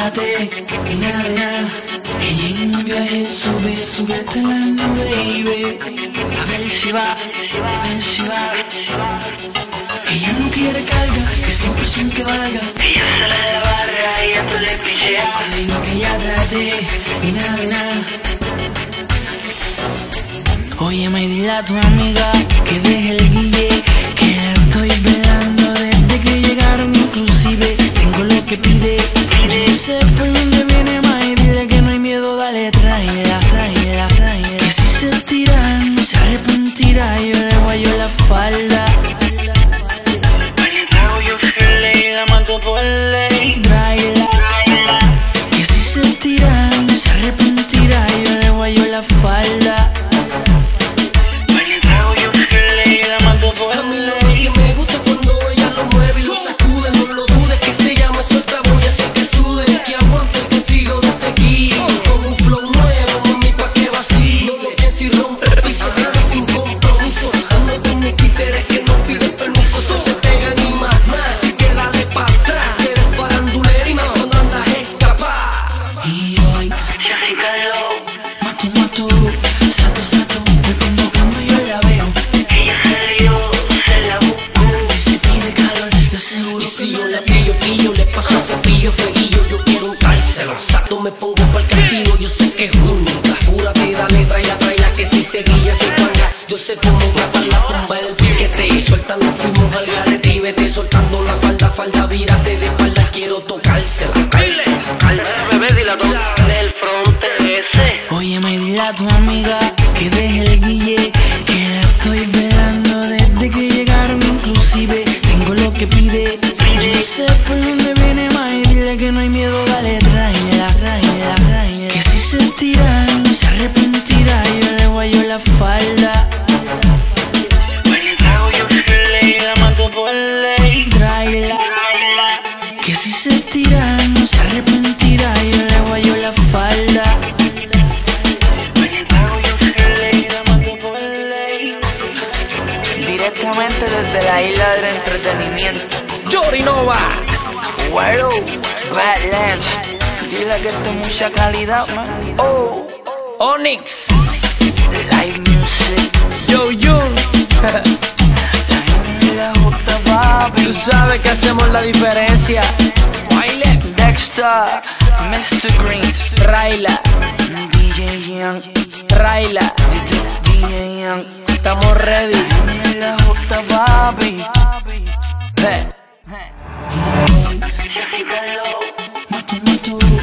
acuérdate, y nada de nada. Ella en un viaje sube hasta la nube, baby. A ver si va, a ver si va. Ella no quiere carga, que siempre sin que valga. Ella sale de la barra y a tú le pichea. Le digo que ya trate, y nada de nada. Oye, me dile a tu amiga que deje el guille, que la estoy velando desde que llegaron. Inclusive tengo lo que pide. Yo sé por dónde viene más y dile que no hay miedo, dale, tráela. Que si se tira no se arrepentirá. Yo le guayo la falda. Vale, trago yo fiel y la mato por ley. Tráela. Que si se tira no se arrepentirá. Yo le guayo la falda. Me pongo pa'l castigo, yo sé que es única. Apúrate, dale, tráela, que si seguilla se panga. Yo sé cómo tratar la tumba del piquete. Y suelta, nos fuimos al garete y vete soltando la falda, vírate de espalda, quiero tocársela. Bebé, dile a tu del fronte ese. Oye, me dile a tu amiga que deje el guille, que la estoy velando desde que llegaron. Inclusive tengo lo que pide. Yo sé por dónde viene más y dile que no hay miedo, dale, tráela. Que si se tira no se arrepentirá. Yo le guayo la falda. Vale, trago yo fiel y la mato por ley. Tráela. Que si se tira no se arrepentirá. Yo le guayo la falda. Vale, trago yo fiel y la mato por ley. Directamente desde la isla del entretenimiento, Yorinova, Guaro, Badlands. Dile que esto es mucha calidad, man. Oh, Onyx, live music, Yo Jun. la J, papi. Tú sabes que hacemos la diferencia. Wilex, Dexter, Mr. Greens, Raila, DJ Young, Raila. DJ Young. Estamos ready. La J, papi. Hey. Jessica Lowe. Mato.